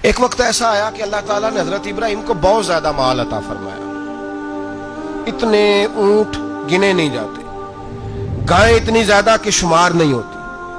ایک وقت ایسا آیا کہ اللہ تعالیٰ نے حضرت ابراہیم کو بہت زیادہ مال عطا فرمایا. اتنے اونٹ گنے نہیں جاتے، گائیں اتنی زیادہ کہ شمار نہیں ہوتی،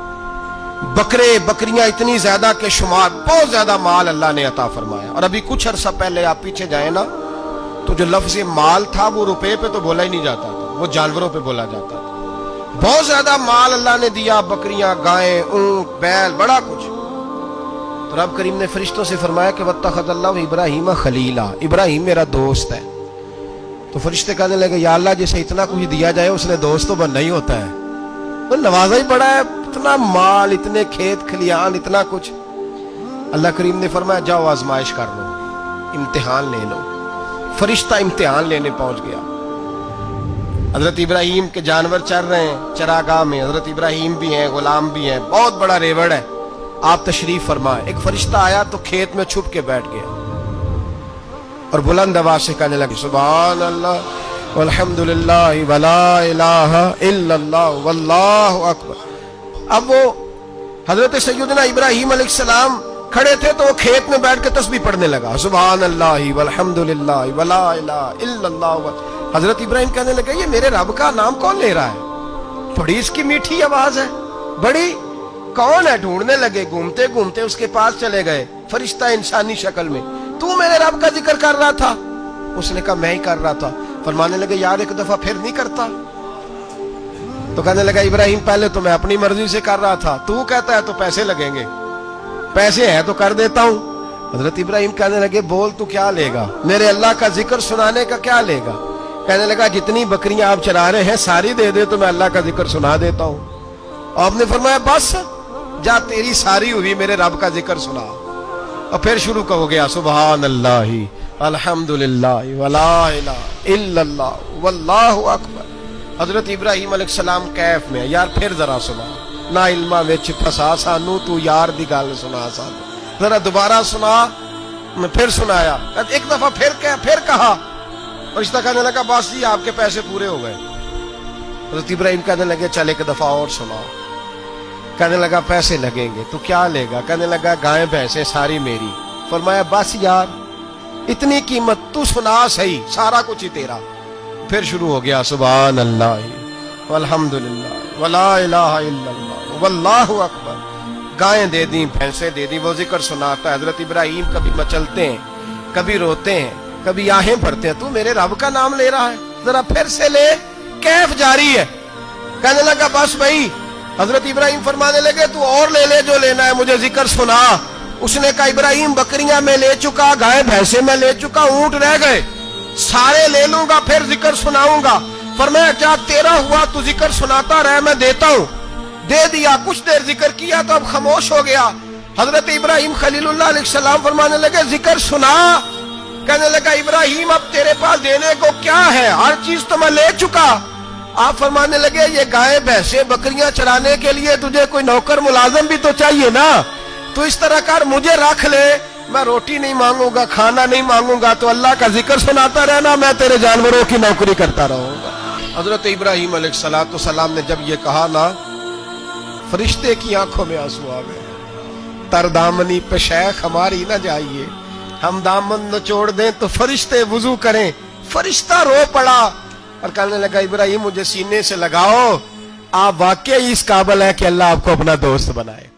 بکرے بکریاں اتنی زیادہ کہ شمار، بہت زیادہ مال اللہ نے عطا فرمایا. اور ابھی کچھ عرصہ پہلے آپ پیچھے جائیں نا تو جو لفظ مال تھا وہ روپے پہ تو بولا ہی نہیں جاتا تھا، وہ جانوروں پہ بولا جاتا تھا. بہت زیادہ مال اللہ نے دیا، بکریاں، گائیں، اونٹ، بیل، بڑا کچھ. تو رب کریم نے فرشتوں سے فرمایا کہ وَاتَّخَذَ اللَّهُ إِبْرَاهِيمَ خَلِيلًا، ابراہیم میرا دوست ہے. تو فرشتے کہنے لگے یا اللہ جسے اتنا کچھ دیا جائے اس نے دوست تو بننا ہی ہوتا ہے، وہ نوازا ہی پڑا ہے، اتنا مال، اتنے کھیت کھلیان، اتنا کچھ. اللہ کریم نے فرمایا جاؤ آزمائش کر لو، امتحان لے لو. فرشتہ امتحان لینے پہنچ گیا. حضرت ابراہیم کے جانور چر رہے ہیں چراگاہ میں، حضرت ابراہیم بھی ہیں، غلام بھی ہیں، بہت بڑا ریوڑ ہے. آپ تشریف فرمائے. ایک فرشتہ آیا تو کھیت میں چھپ کے بیٹھ گیا اور بلند آواز سے کہنے لگے سبحان اللہ والحمدللہ ولا الہ الا اللہ واللہ اکبر. اب وہ حضرت سیدنا ابراہیم علیہ السلام کھڑے تھے تو وہ کھیت میں بیٹھ کے تسبیح پڑھنے لگا سبحان اللہ والحمدللہ ولا الہ الا اللہ. حضرت ابراہیم کہنے لگے یہ میرے رب کا نام کون لے رہا ہے؟ بڑی اس کی میٹھی آواز ہے، بڑی، کون ہے؟ ڈھونڈنے لگے، گھومتے گھومتے اس کے پاس چلے گئے. فرشتہ انسانی شکل میں، تو میرے رب کا ذکر کر رہا تھا؟ اس نے کہا میں ہی کر رہا تھا. فرمانے لگے یار ایک دفعہ پھر نہیں کرتا؟ تو کہنے لگا ابراہیم پہلے تو میں اپنی مرضی سے کر رہا تھا، تو کہتا ہے تو پیسے لگیں گے، پیسے ہیں تو کر دیتا ہوں. حضرت ابراہیم کہنے لگے بول تو کیا لے گا؟ میرے اللہ کا ذکر سنانے کا کیا لے گا؟ کہنے لگا جتنی بکریاں آپ چرا رہے ہیں ساری دے دے تو میں اللہ کا ذکر سنا دیتا ہوں. آپ نے فرمایا بس جا تیری ساری ہوئی، میرے رب کا ذکر سنا. اور پھر شروع ہو گیا سبحان اللہ الحمدللہ ولا الہ الا اللہ واللہ اکبر. حضرت ابراہیم علیہ السلام کیف میں یار پھر ذرا سنا، نا علما وچ پھسا سانو، تو یار دی گل سنا سانو، ذرا دوبارہ سنا. میں پھر سنایا، ایک دفعہ پھر کہا. فرشتہ کہنے لگا بس جی آپ کے پیسے پورے ہو گئے. حضرت ابراہیم کہنے لگے چل ایک دفعہ اور سناؤ. کہنے لگا پیسے لگیں گے. تو کیا لے گا؟ کہنے لگا گائیں بھینسیں ساری میری. فرمایا بس یار اتنی قیمت، تو سنا صحیح، سارا کچھ ہی تیرا. پھر شروع ہو گیا سبحان اللہ والحمدللہ ولا الہ الا اللہ واللہ اکبر. گائیں دے دیں، بھینسیں دے دیں، وہ ذکر سناتا ہے. حضرت ابراہیم کبھی مچلتے ہیں، کبھی روتے ہیں، کبھی آہیں پڑھتے ہیں. تو میرے رب کا نام لے رہا ہے، ذرا پھر سے لے. کیف جاری ہے. کہنے لگا بس بھائی. حضرت ابراہیم فرمانے لگے تو اور لے لے جو لینا ہے، مجھے ذکر سنا. اس نے کہا ابراہیم بکریاں میں لے چکا، گائے بھینسیں میں لے چکا، اونٹ رہ گئے، سارے لے لوں گا پھر ذکر سناؤں گا. فرمایا کیا تیرا ہوا تو ذکر سناتا رہے، میں دیتا ہوں. دے دیا. کچھ دیر ذکر کیا تو اب خاموش ہو گیا. حضرت ابراہیم خلیل اللہ علیہ السلام فرمانے لگے ذکر سنا. کہنے لگا ابراہیم اب تیرے پاس دینے کو کیا ہے؟ ہر چیز تو میں لے چکا. آپ فرمانے لگے یہ گائے بھینسیں بکریاں چرانے کے لیے تجھے کوئی نوکر ملازم بھی تو چاہیے نا. تو اس طرح کر مجھے رکھ لے، میں روٹی نہیں مانگوں گا، کھانا نہیں مانگوں گا، تو اللہ کا ذکر سناتا رہنا، میں تیرے جانوروں کی نوکری کرتا رہوں گا. حضرت ابراہیم علیہ السلام نے جب یہ کہا نا، فرشتے کی آنکھوں میں آنسو آ گئے. تر دامنی پہ شیخ ہماری نہ جائیے، ہم دامن نچوڑ دیں تو فرشتے وضو کریں. فرشتہ رو پڑا اور کہنے لگا ابراہیم مجھے سینے سے لگاؤ، آپ واقعی اس قابل ہے کہ اللہ آپ کو اپنا دوست بنائے.